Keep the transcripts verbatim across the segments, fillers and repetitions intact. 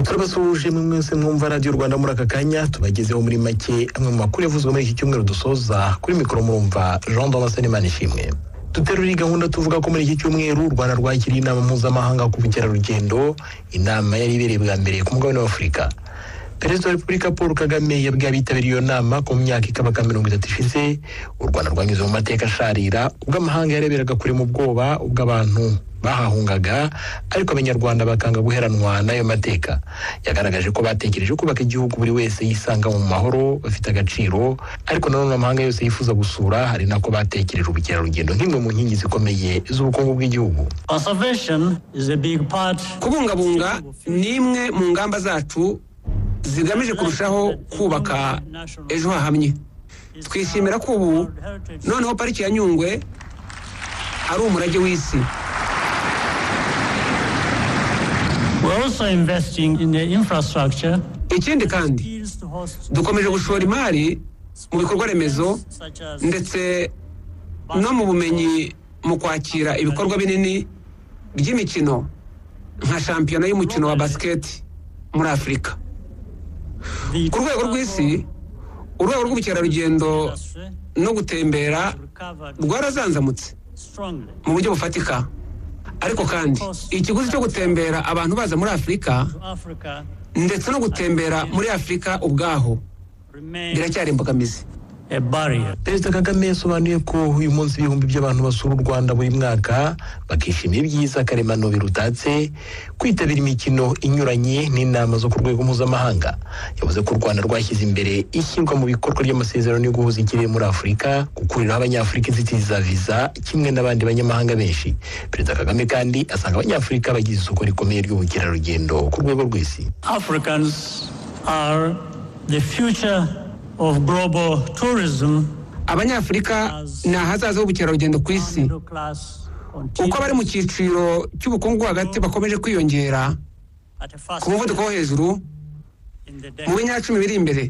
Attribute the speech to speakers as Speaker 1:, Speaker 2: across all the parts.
Speaker 1: turabasuje mwese mwumva Radio Rwanda muri aka kanya tubagezeho muri make amwe mu makuru yavuzwe muri iki cyumweru dusoza kuri mikoro murumva Jean Damascene Manishimwe. Duteruri gahunda tuvuga ko muri iki cyumweru u Rwanda rwakiriye inama mpuzamahanga ku bukerarugendo, inama yari ibereye bwa mbere ku mugabane wa Afurika. Perezida wa Repubulika Paul Kagame yabwiye abitabiriye iyo nama ko mu myaka ikabaka mirongo itatu ishize u Rwanda rwanyuze mu mateka asharira ubwo amahanga yareberaga kure mu bwoba ubwo abantu bahahungaga, ariko abanyarwanda bakanga guheranwa n'ayo mateka. Yagaragaje ko batekereje kubaka igihugu buri wese yisanga mu mahoro bafite agaciro, ariko nanone amahanga yose yifuza gusura, hari nako batekereje ubukerarugendo nk'imwe mu nkingi zikomeye z'ubukungu bw'igihugu.
Speaker 2: Conservation is a big part.
Speaker 3: Kubungabunga ni imwe mu ngamba zacu zigamije kurushaho kubaka ejo hahamye. Twishimira ko ubu noneho pariki ya Nyungwe ari umurage w'isi.
Speaker 2: We're also investing in the infrastructure.
Speaker 3: Ikindi kandi dukomeje gushora imari mu bikorwa remezo ndetse no mu bumenyi mu kwakira ibikorwa binini by'imikino nka shampiyona y'umukino wa basket muri Afurika. Ku rwego rw'isi, urwego rw'ubukerarugendo no gutembera rwarazanzamutse mu buryo bufatika, ariko kandi ikiguzi cyo gutembera abantu baza muri Afurika ndetse no gutembera muri Afurika ubwaho biracyari imbogamizi.
Speaker 1: Perezida Kagame yasobanuye ko uyu munsi ibihumbi by'abantu basura u Rwanda buri mwaka bakishimira ibyiza karemano birutatse, kwitabira imikino inyuranye n'inama zo ku rwego mpuzamahanga. Yavuze ko u Rwanda rwashyize imbere ishyirwa mu bikorwa ry'amasezerano yo guhuza ikirere muri Afurika, gukuriraho abanyafurika inzitizi za viza kimwe n'abandi banyamahanga benshi. Perezida Kagame kandi asanga abanyafurika bagize isoko rikomeye ry'ubukerarugendo ku rwego rw'isi.
Speaker 2: Africans are the future of global tourism.
Speaker 3: Abanyafurika ni ahazaza h'ubukerarugendo ku isi. Uko bari mu cyiciro cy'ubukungu hagati bakomeje kwiyongera ku muvuduko wo hejuru mu binyacumi biri imbere,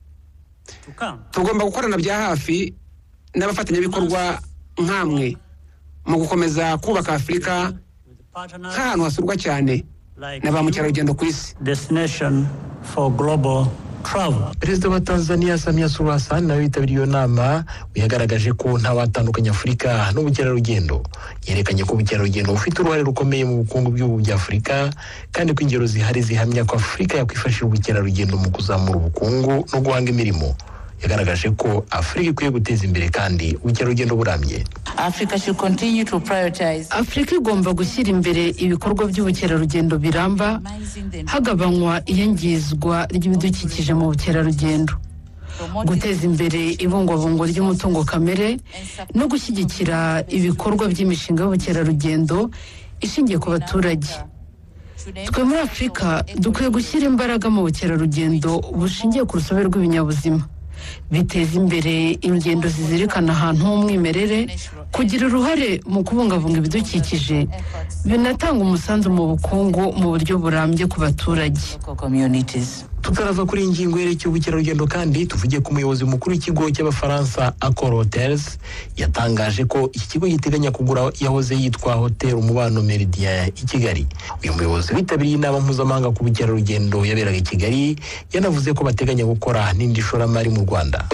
Speaker 3: tugomba gukorana bya hafi n'abafatanyabikorwa nk'amwe mu gukomeza kubaka Afurika nk'ahantu hasurwa cyane na ba mukerarugendo ku isi.
Speaker 2: Destination for global travel.
Speaker 1: Perezida wa Tanzania Samia Suluhu Hassan nawe yitabiriye iyo nama, yagaragaje ko nta watandukanya Afurika n'ubukerarugendo. Yerekanye ko ubukerarugendo bufite uruhare rukomeye mu bukungu bw'ibihugu bya Afurika, kandi ko ingero zihari zihamya ko Afurika yakwifashisha ubukerarugendo mu kuzamura ubukungu no guhanga imirimo. Yagaragaje ko Afurika ikwiye guteza imbere kandi ubukerarugendo burambye.
Speaker 4: Africa should continue to prioritize.
Speaker 5: Afrika igomba gushyira imbere ibikorwa by'ubukerarugendo biramba, hagabanywa iyangizwa ry'ibidukikije mu bukerarugendo, guteza imbere ibungwabungwa ry'umutungo kamere no gushyigikira ibikorwa by'imishinga y'ubukerarugendo ishingiye ku baturage. Twe muri Afurika dukwiye gushyira imbaraga mu bukerarugendo bushingiye ku rusobe rw'ibinyabuzima, biteza imbere ingendo zizirikana ahantu h'umwimerere, kugira uruhare mu kubungabunga ibidukikije, binatanga umusanzu mu bukungu mu buryo burambye ku baturage.
Speaker 1: Tutarava kuri ingingo yerekeye ubukerarugendo kandi tuvuge ku muyobozi mukuru w'ikigo cy'Abafaransa Accor Hotels yatangaje ko iki kigo giteganya kugura yahoze yitwa Hotel Umubano Meridien i Kigali. Uyu muyobozi witabiriye inama mpuzamahanga ku bukerarugendo yaberaga i Kigali yanavuze ko bateganya gukora n'indi shoramari mu Rwanda.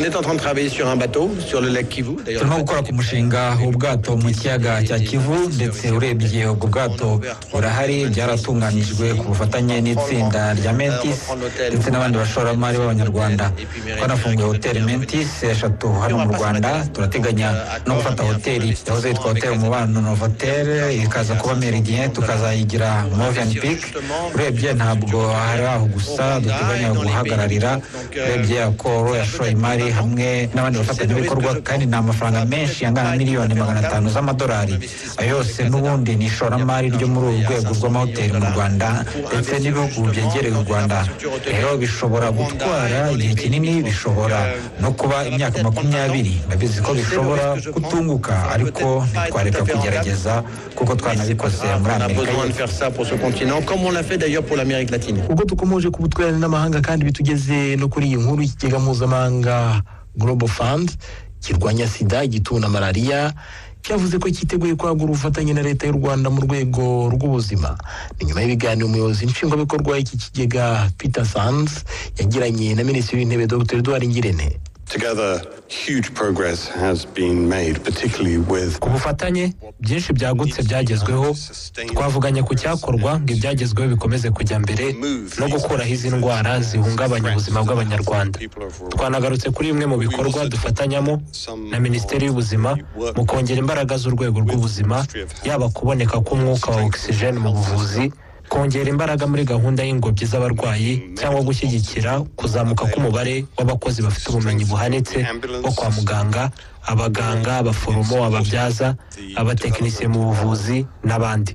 Speaker 6: Turimo gukora ku mushinga w'ubwato mu kiyaga cya Kivu, ndetse urebye ubwo bwato burahari, byaratunganijwe ku bufatanye n'itsinda rya Mentis ndetse n'abandi bashoramari b'abanyarwanda. Twanafunguye hoteli Mentis eshatu hano mu Rwanda. Turateganya no gufata hoteli yahoze yitwa Hotel Umubano Novotel ikaza kuba Meridien, tukazayigira Movenpick. Urebye ntabwo hari aho gusa duteganya guhagararira, urebye Accor yashoye imari hamwe n'abandi bafatanyabikorwa, kandi ni amafaranga menshi angana miliyoni magana atanu z'amadolari. Ayo yose n'ubundi ni ishoramari ryo muri uru rwego rw'amahoteli mu Rwanda ndetse n'ibihugu byegereye u Rwanda. Rero bishobora gutwara igihe kinini, bishobora no kuba imyaka makumyabiri. Ndabizi ko bishobora kutunguka, ariko ntitwareka kugerageza kuko twanabikoze muri Amerika y'Epfo.
Speaker 1: Ubwo dukomeje ku butwererane n'amahanga kandi bitugeze no kuri iyi nkuru y'ikigega mpuzamahanga Global Fund kirwanya sida, igituntu na malaria, cyavuze ko cyiteguye kwagura ubufatanye na leta y'u Rwanda mu rwego rw'ubuzima. Ni nyuma y'ibiganiro umuyobozi nshingwabikorwa w'iki kigega Peter Sands yagiranye na Minisitiri w'Intebe Dr Edouard Ngirente.
Speaker 7: Together, huge progress has been made, particularly with
Speaker 3: ku bufatanye byinshi byagutse byagezweho. Twavuganye ku cyakorwa ngo ibyagezweho bikomeze kujya mbere no gukuraho izi ndwara zihungabanya ubuzima bw'Abanyarwanda. Twanagarutse kuri bimwe mu bikorwa dufatanyamo na Minisiteri y'Ubuzima mu kongera imbaraga z'urwego rw'ubuzima, yaba kuboneka k'umwuka wa oxygen mu buvuzi, kongera imbaraga muri gahunda y'ingobyi z'abarwayi cyangwa gushyigikira kuzamuka k'umubare w'abakozi bafite ubumenyi buhanitse bo kwa muganga, abaganga, abaforomo, ababyaza, abatekinisiye mu buvuzi n'abandi.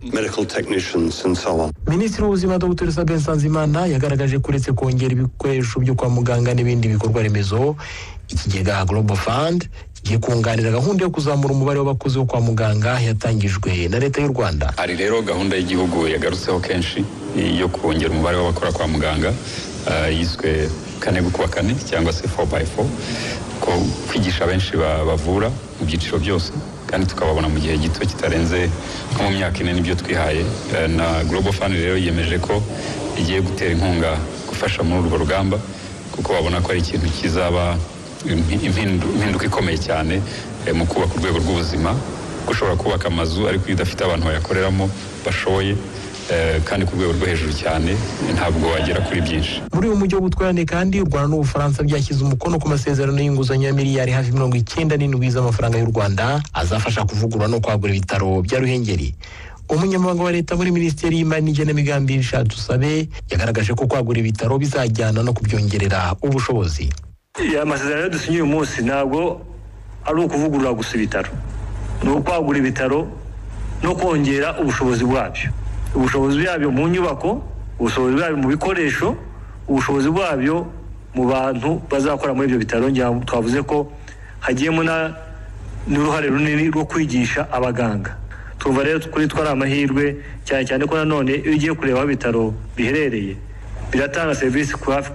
Speaker 1: Minisitiri w'Ubuzima Dr Sabin Nsanzimana yagaragaje ko uretse kongera ibikoresho byo kwa muganga n'ibindi bikorwa remezo, ikigega Global Fund kigiye kunganira gahunda yo kuzamura umubare w'abakozi bo kwa muganga yatangijwe na leta y'u Rwanda.
Speaker 8: Hari rero gahunda y'igihugu yagarutseho kenshi yo kongera umubare w'abakora kwa muganga, uh, yiswe kane gukuba kane cyangwa se four by four, ko kwigisha benshi bavura mu byiciro byose kandi tukababona mu gihe gito kitarenze nko mu myaka ine nibyo twihaye. Uh, na Global Fund rero yemeje ko igiye gutera inkunga gufasha muri urwo rugamba, kuko babona ko ari ikintu kizaba impinduka ikomeye cyane mu kubaka urwego rw'ubuzima. Gushobora kubaka amazu ariko udafite abantu bayakoreramo bashoboye kandi ku rwego rwo hejuru cyane ntabwo wagera kuri byinshi.
Speaker 1: Muri uyu mujyi w'ubutwererane kandi u Rwanda n'Ubufaransa byashyize umukono ku masezerano y'inguzanyo ya miliyari hafi mirongo icyenda n'indwi z'amafaranga y'u Rwanda azafasha kuvugurura no kwagura ibitaro bya Ruhengeri. Umunyamabanga wa leta muri Minisiteri y'Imari n'Igenamigambi Richard Dusabe yagaragaje ko kwagura ibitaro bizajyana no kubyongerera ubushobozi.
Speaker 2: Amasezerano dusinye uyu munsi ntabwo ari ukuvugurura gusa ibitaro, ni ukwagura ibitaro no kongera ubushobozi bwabyo, ubushobozi bwabyo mu nyubako, ubushobozi bwabyo mu bikoresho, ubushobozi bwabyo mu bantu bazakora muri ibyo bitaro. Twavuze ko hagiyemo n'uruhare runini rwo kwigisha abaganga. Tuva rero kuri twari amahirwe cyane cyane ko nanone iyo ugiye kureba aho ibitaro biherereye biratanga serivisi ku hafi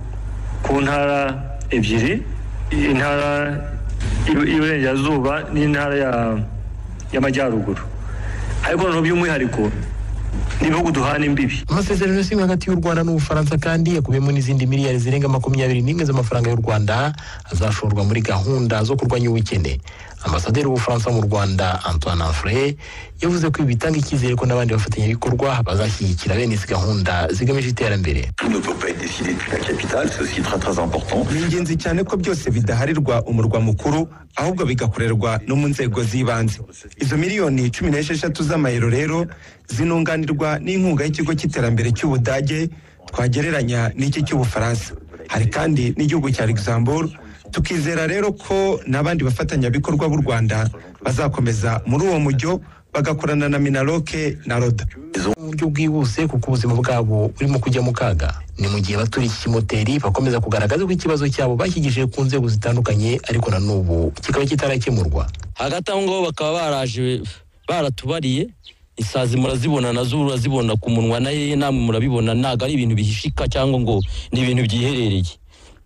Speaker 2: ku ntara ebyiri, intara y'Iburengerazuba n'intara y'Amajyaruguru, ariko noneho by'umwihariko n'ibihugu duhana imbibi.
Speaker 1: Amasezerano yasinywe hagati y'u Rwanda n'Ubufaransa kandi yakubiyemo n'izindi miliyari zirenga makumyabiri n'imwe z'amafaranga y'u Rwanda azashorwa muri gahunda zo kurwanya ubukene. Ambasaderi w'Ubufaransa mu Rwanda Antoine Anfray yavuze ko ibi bitanga icyizere ko n'abandi bafatanyabikorwa bazashyigikira bene izi gahunda zigamije iterambere.
Speaker 9: Ni ingenzi cyane ko byose bidaharirwa umurwa mukuru, ahubwo bigakorerwa no mu nzego z'ibanze. Izo miliyoni cumi n'esheshatu z'amayero rero zinunganirwa n'inkunga y'ikigo cy'iterambere cy'Ubudage twagereranya n'iki cy'Ubufaransa. Hari kandi n'igihugu cya Luxembourg. Tukizera rero ko n'abandi bafatanyabikorwa b'u Rwanda bazakomeza muri uwo mujyo bagakorana na Minaroke na Roda.
Speaker 1: Uburyo bwihuse kuko ubuzima bwabo burimo kujya mu kaga. Ni mu gihe baturiye iki kimoteri bakomeza kugaragaza ko ikibazo cyabo bashyigishije ku nzego zitandukanye ariko na n'ubu kikaba kitarakemurwa.
Speaker 10: Hagati aho ngo bakaba baraje baratubariye isazi murazibona nazo urazibona ku munwa na yeye namwe murabibona, ntago ari ibintu bihishika cyangwa ngo ni ibintu byiherereye.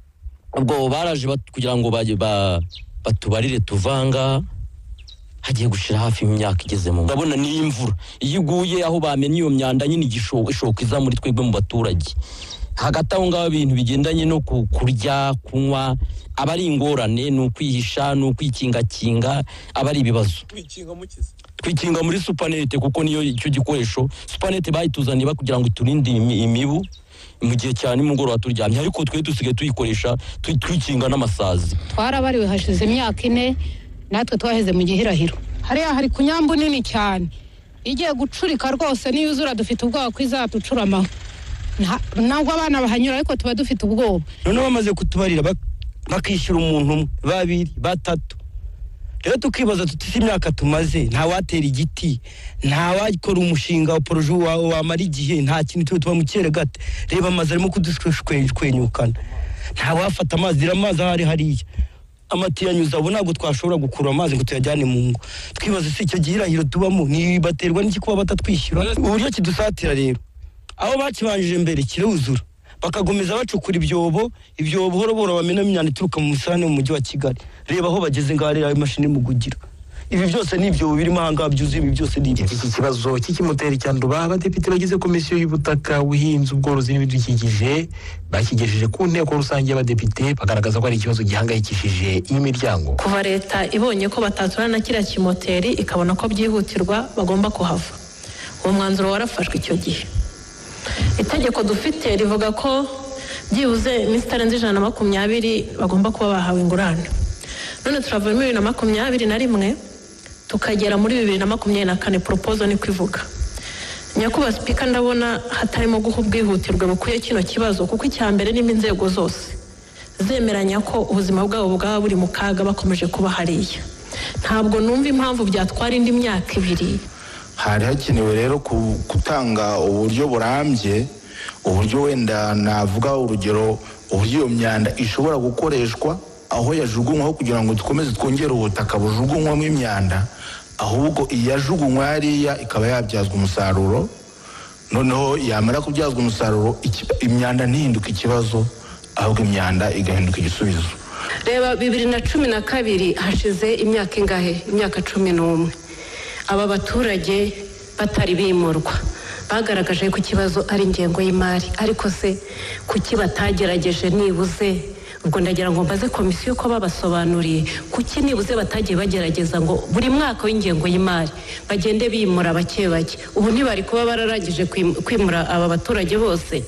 Speaker 10: Ubwo baraje kugira ngo batubarire tuvanga, hagiye gushira hafi imyaka igeze mu ndabona ni imvura iyo iguye aho bamenye iyo myanda nyine igishoka ishoka iza muri twebwe mu baturage. Hagati aho ngaho ibintu bigendanye no kurya kunywa abari ingorane, ni ukwihisha, ni ukwikingakinga, abari ibibazo. Twikinga muri supanete kuko niyo icyo gikoresho supanete bayituzaniye kugira ngo iturinde imibu mu gihe cyane mugoroba turyamye, ariko twe dusigaye tuyikoresha twikinga n'amasazi.
Speaker 5: Twarabariwe hashize imyaka ine, natwe twaheze mu gihirahiro. Hariya hari kunyambu nini cyane igiye gucurika rwose, niyo uzura dufite ubwoba ko izatucurama. Ntabwo abana bahanyura ariko tuba dufite ubwoba.
Speaker 10: None bamaze kutubarira bakishyura umuntu umwe, babiri, batatu. Rero tukibaza tuti imyaka tumaze nta watera igiti, nta wakora umushinga wa proje wawe wamara igihe, nta kintu tuba mu kirere gate. Reba amazi arimo kudushwenyukana, nta wafata amazi amazi ahari hariya amati yanyuza abo ntabwo twashobora gukura amazi ngo tuyajyane mu ngo. Twibaza se icyo gihirahiro tubamo ni baterwa n'iki kuba batatwishyura. Uburyo kidusatira rero aho bakibanjije mbere kiruzura bakagomeza bacukura ibyobo ibyobo buhoro buhoro bamena imyanda ituruka mu musarane mu mujyi wa Kigali. Reba aho bageze ngare ayo mashini mu gugira
Speaker 11: ibi byose nibyo birimo ahanga byuzuye ibi byose nibyo.
Speaker 1: Iki kibazo cy'ikimoteri cya Nduba abadepite bagize komisiyo y'ubutaka ubuhinzi ubworozi n'ibidukikije bakigejeje ku nteko rusange y'abadepite bagaragaza ko ari ikibazo gihangayikishije iyi miryango.
Speaker 12: Kuva leta ibonye ko batatura na kiriya kimoteri ikabona ko byihutirwa bagomba kuhava, uwo mwanzuro warafashwe icyo gihe. Itegeko dufite rivuga ko byibuze iminsi itarenze ijana na makumyabiri bagomba kuba bahawe ingurane. None turava muri bibiri na makumyabiri na rimwe tukagera muri bibiri na makumyabiri na kane proposal ni kwivuga. Nyakubahwa Speaker, ndabona hatarimo guha ubwihutirwe bukwiye kino kibazo, kuko icyambere n'imi inzego zose zemeranya ko ubuzima bwabo bwaba buri mu kaga bakomeje kuba hariya. Ntabwo numva impamvu byatwara indi myaka ibiri.
Speaker 13: Hari hakenewe rero gutanga uburyo burambye, uburyo wenda navuga urugero uburyo iyo myanda ishobora gukoreshwa aho yajugunywaho kugira ngo dukomeze twongere ubutaka bujugunywamo imyanda, ahubwo iyajugunywa hariya ikaba yabyazwa umusaruro, noneho yamara kubyazwa umusaruro imyanda ntihinduke ikibazo ahubwo imyanda igahinduka igisubizo.
Speaker 14: Reba bibiri na cumi na kabiri hashize imyaka ingahe? Imyaka cumi n'umwe aba baturage batari bimurwa bagaragaje ko ikibazo ari ingengo y'imari, ariko se kuki batagerageje nibuze? Ubwo ndagira ngo mbaze komisiyo ko babasobanuriye kuki nibuze batagiye bagerageza ngo buri mwaka w'ingengo y'imari bagende bimura bake bake. Ubu ntibari kuba bararangije kwimura aba baturage bose?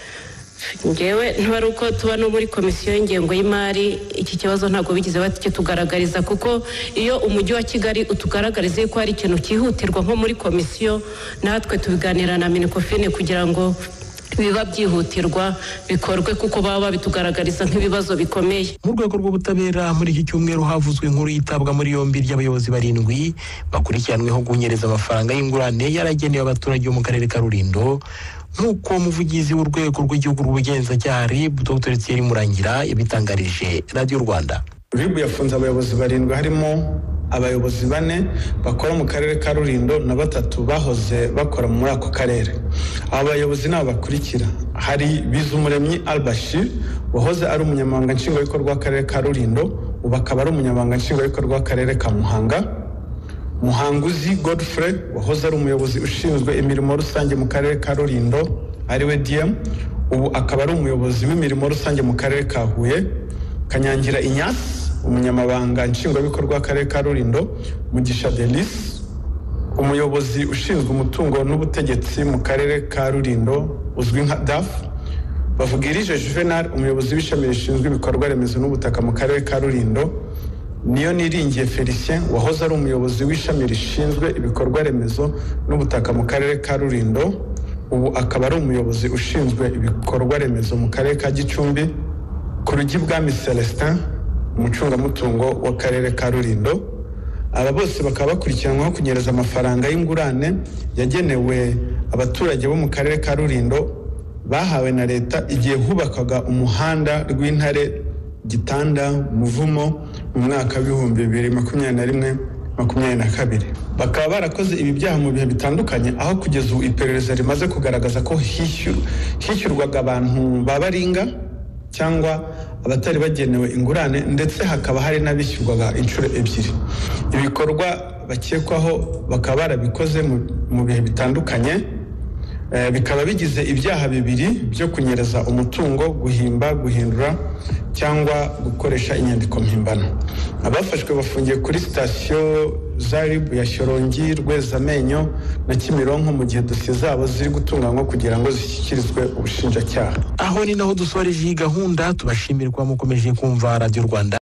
Speaker 14: Ngewe ntibari uko tuba no muri komisiyo y'ingengo y'imari iki kibazo ntabwo bigize bakitugaragariza, kuko iyo umujyi wa Kigali utugaragarize ko hari ikintu cyihutirwa nko muri komisiyo, natwe tubiganira na Minicofine kugira ngo biba byihutirwa bikorwe, kuko baba babitugaragariza nk'ibibazo bikomeye.
Speaker 1: Mu rwego rw'ubutabera muri iki cyumweru havuzwe inkuru yitabwa muri yombi ry'abayobozi barindwi bakurikiranweho kunyereza amafaranga y'ingurane yaragenewe abaturage bo mu karere ka Rulindo, nk'uko umuvugizi w'urwego rw'igihugu rw'ubugenzacyaha R I B Dr Thierry Murangira yabitangarije Radio Rwanda.
Speaker 15: R I B yafunze abayobozi barindwi harimo abayobozi bane bakora mu karere ka Rulindo na batatu bahoze bakora muri ako karere. Aba bayobozi nabo bakurikira: hari Bizumuremyi Albashir wahoze ari umunyamabanga nshingwabikorwa w'akarere ka Rulindo, ubu akaba ari umunyamabanga nshingwabikorwa w'akarere ka Muhanga; Muhanguzi Godfrey wahoze ari umuyobozi ushinzwe imirimo rusange mu karere ka Rulindo ariwe D M, ubu akaba ari umuyobozi w'imirimo rusange mu karere ka Huye; Kanyangira Inyasi umunyamabanga nshingwabikorwa w'akarere ka Rulindo; Mugisha Delis umuyobozi ushinzwe umutungo n'ubutegetsi mu karere ka Rulindo uzwi nka D A F; Bavugirije Juvenal umuyobozi w'ishami rishinzwe ibikorwa remezo n'ubutaka mu karere ka Rulindo; Niyo Niringiye Felicien wahoze ari umuyobozi w'ishami rishinzwe ibikorwa remezo n'ubutaka mu karere ka Rulindo, ubu akaba ari umuyobozi ushinzwe ibikorwa remezo mu karere ka Gicumbi; Kurugibwami Celestin umucungamutungo w'akarere ka Rulindo. Aba bose bakaba bakurikiranwaho kunyereza amafaranga y'ingurane yagenewe abaturage bo mu karere ka Rulindo bahawe na leta igihe hubakaga umuhanda rw'Intare Gitanda Muvumo mu mwaka w'ibihumbi bibiri makumyabiri na rimwe makumyabiri na kabiri. Bakaba barakoze ibi byaha mu bihe bitandukanye, aho kugeza ubu iperereza rimaze kugaragaza ko hishyurwaga abantu babaringa cyangwa abatari bagenewe ingurane, ndetse hakaba hari n'abishyurwaga inshuro ebyiri. Ibikorwa bakekwaho bakaba barabikoze mu bihe bitandukanye, bikaba bigize ibyaha bibiri byo kunyereza umutungo, guhimba, guhindura cyangwa gukoresha inyandiko mpimbano. Abafashwe bafungiye kuri sitasiyo za R I B ya Shyorongi, Rwezamenyo na Kimironko mu gihe dosiye zabo ziri gutunganywa kugira ngo zishyikirizwe ubushinjacyaha.
Speaker 1: Aho ni naho dusoreje iyi gahunda, tubashimirwa mukomeje kumva Radio Rwanda.